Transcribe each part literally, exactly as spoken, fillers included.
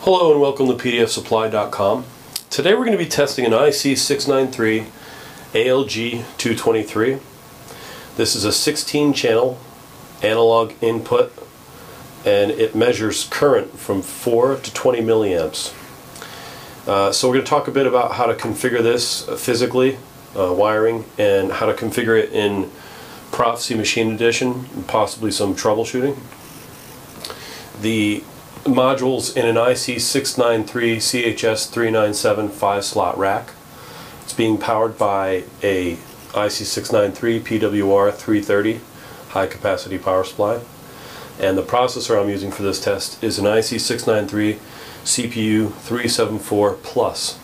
Hello and welcome to P D F Supply dot com. Today we're going to be testing an I C six nine three A L G two twenty-three. This is a sixteen channel analog input and it measures current from four to twenty milliamps. Uh, so we're going to talk a bit about how to configure this physically, uh, wiring, and how to configure it in Prophecy Machine Edition, and possibly some troubleshooting. The modules in an I C six nine three C H S three nine seven five slot rack. It's being powered by a I C six nine three P W R three thirty high capacity power supply, and the processor I'm using for this test is an I C six nine three C P U three seventy-four plus.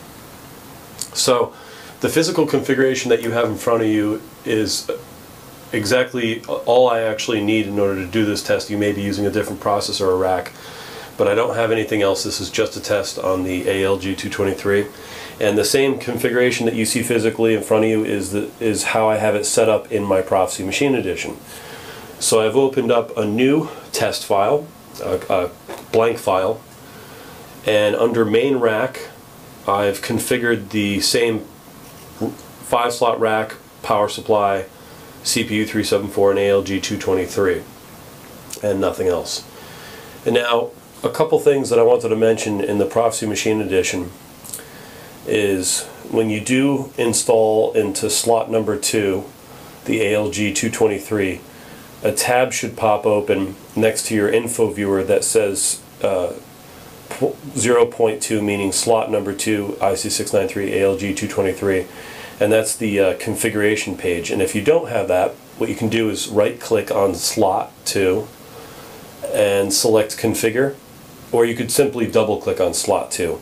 So the physical configuration that you have in front of you is exactly all I actually need in order to do this test. You may be using a different processor or rack, but I don't have anything else. This is just a test on the A L G two twenty-three, and the same configuration that you see physically in front of you is the, is how I have it set up in my Prophecy Machine Edition. So I've opened up a new test file, a, a blank file, and under main rack I've configured the same five slot rack, power supply, C P U three seventy-four, and A L G two twenty-three, and nothing else. And now a couple things that I wanted to mention in the Prophecy Machine Edition is when you do install into slot number two the A L G two twenty-three, a tab should pop open next to your info viewer that says uh, zero point two, meaning slot number two I C six nine three A L G two twenty-three, and that's the uh, configuration page. And if you don't have that, what you can do is right click on slot two and select configure, or you could simply double click on slot two.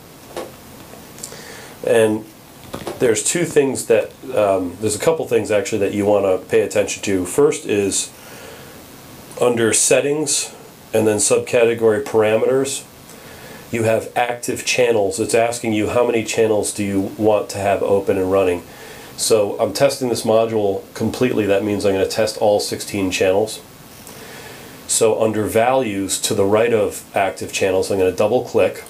And there's two things that um, there's a couple things actually that you want to pay attention to. First is under settings and then subcategory parameters, you have active channels. It's asking you how many channels do you want to have open and running. So I'm testing this module completely. That means I'm going to test all sixteen channels. So under values to the right of active channels, I'm going to double click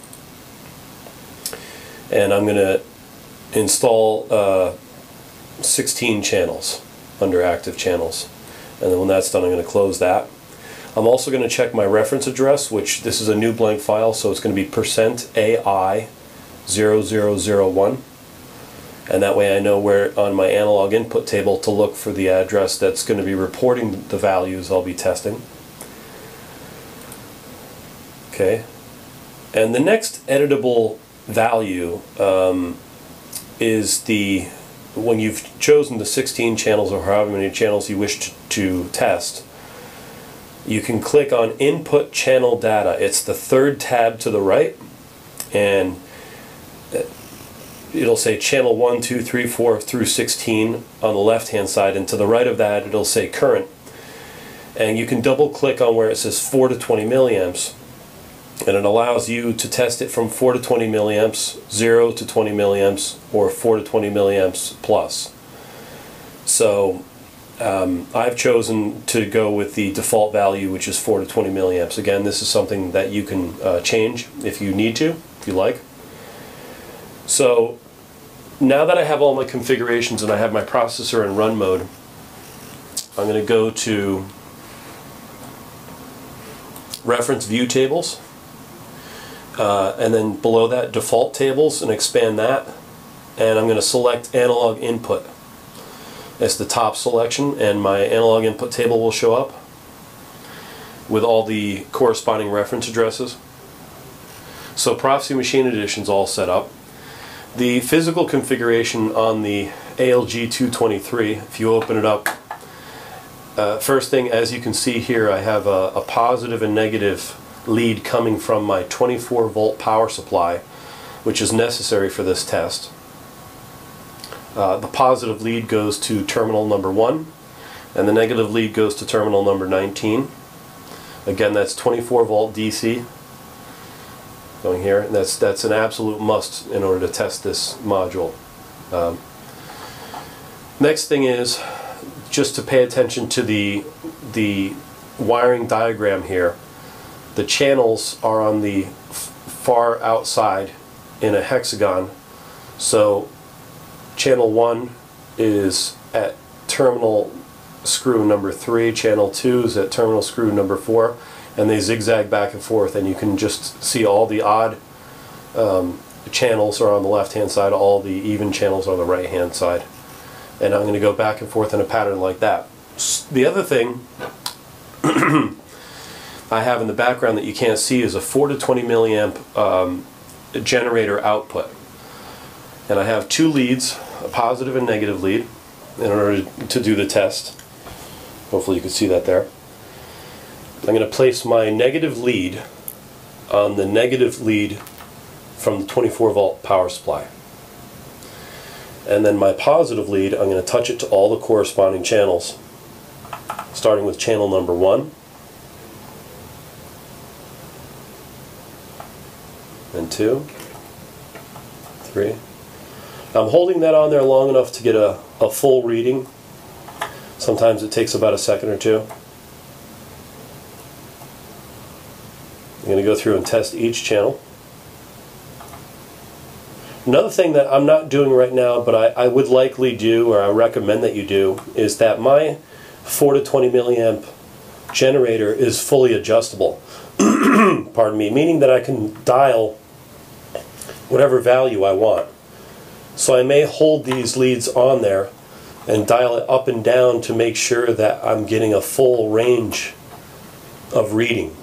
and I'm going to install uh, sixteen channels under active channels, and then when that's done I'm going to close that. I'm also going to check my reference address, which this is a new blank file, so it's going to be percent A I zero zero zero one, and that way I know where on my analog input table to look for the address that's going to be reporting the values I'll be testing. Okay, and the next editable value um, is the, when you've chosen the sixteen channels or however many channels you wish to, to test, you can click on Input Channel Data. It's the third tab to the right, and it'll say channel one, two, three, four through sixteen on the left hand side, and to the right of that it'll say current. And you can double click on where it says four to twenty milliamps, and it allows you to test it from four to twenty milliamps, zero to twenty milliamps, or four to twenty milliamps plus. So um, I've chosen to go with the default value, which is four to twenty milliamps. Again, this is something that you can uh, change if you need to, if you like. So now that I have all my configurations and I have my processor in run mode, I'm going to go to Reference View Tables, uh, and then below that Default Tables, and expand that, and I'm going to select Analog Input as the top selection, and my analog input table will show up with all the corresponding reference addresses. So Prophecy Machine Edition is all set up. The physical configuration on the A L G two twenty-three, if you open it up, uh, first thing, as you can see here, I have a, a positive and negative lead coming from my twenty-four volt power supply, which is necessary for this test. Uh, the positive lead goes to terminal number one, and the negative lead goes to terminal number nineteen. Again, that's twenty-four volt D C going here, and that's that's an absolute must in order to test this module. Um, next thing is just to pay attention to the the wiring diagram here. The channels are on the far outside in a hexagon. So channel one is at terminal screw number three, channel two is at terminal screw number four, and they zigzag back and forth, and you can just see all the odd um, channels are on the left hand side, all the even channels are on the right hand side. And I'm going to go back and forth in a pattern like that. The other thing I have in the background that you can't see is a four to twenty milliamp um, generator output. And I have two leads, a positive and negative lead, in order to do the test. Hopefully you can see that there. I'm going to place my negative lead on the negative lead from the twenty-four volt power supply. And then my positive lead, I'm going to touch it to all the corresponding channels, starting with channel number one, and two, three. I'm holding that on there long enough to get a, a full reading. Sometimes it takes about a second or two. I'm going to go through and test each channel. Another thing that I'm not doing right now, but I, I would likely do, or I recommend that you do, is that my four to twenty milliamp generator is fully adjustable. Pardon me, meaning that I can dial whatever value I want. So I may hold these leads on there and dial it up and down to make sure that I'm getting a full range of reading.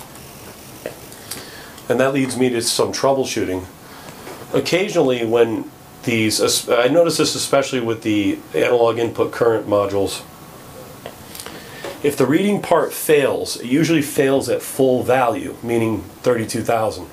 And that leads me to some troubleshooting. Occasionally when these, I notice this especially with the analog input current modules, if the reading part fails, it usually fails at full value, meaning thirty-two thousand.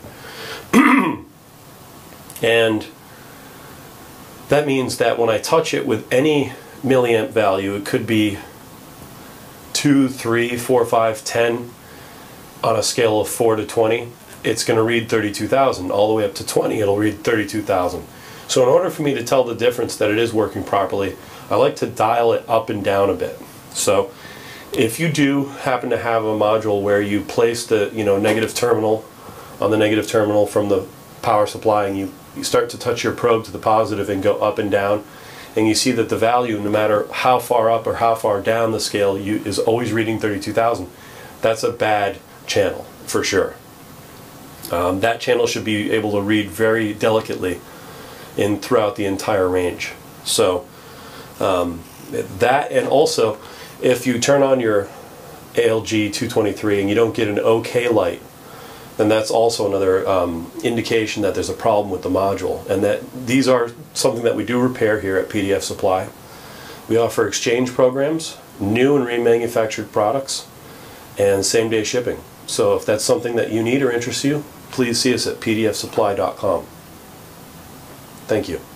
And that means that when I touch it with any milliamp value, it could be two, three, four, five, ten, on a scale of four to twenty, it's going to read thirty-two thousand. All the way up to twenty, it'll read thirty-two thousand. So in order for me to tell the difference that it is working properly, I like to dial it up and down a bit. So if you do happen to have a module where you place the you know negative terminal on the negative terminal from the power supply, and you, you start to touch your probe to the positive and go up and down, and you see that the value, no matter how far up or how far down the scale, you, is always reading thirty-two thousand, that's a bad channel for sure. Um, that channel should be able to read very delicately in throughout the entire range. So um, that, and also if you turn on your A L G two twenty-three and you don't get an OK light, then that's also another um, indication that there's a problem with the module, and that these are something that we do repair here at P D F Supply. We offer exchange programs, new and remanufactured products, and same-day shipping. So if that's something that you need or interests you, please see us at P D F supply dot com. Thank you.